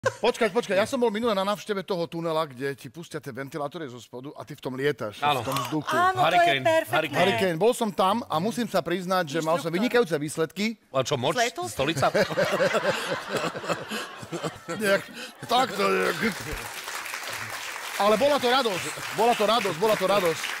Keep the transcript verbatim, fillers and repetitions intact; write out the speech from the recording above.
Počkaj, počkaj, ja som bol minule na návšteve toho tunela, kde ti pustia tie ventilátory zo spodu a ty v tom lietaš, v tom vzduchu. Áno, to je perfektné. Hurricane, bol som tam a musím sa priznať, že mal som vynikajúce výsledky. A čo, moč? Stolica? Nejak, takto nejak. Ale bola to radosť, bola to radosť, bola to radosť.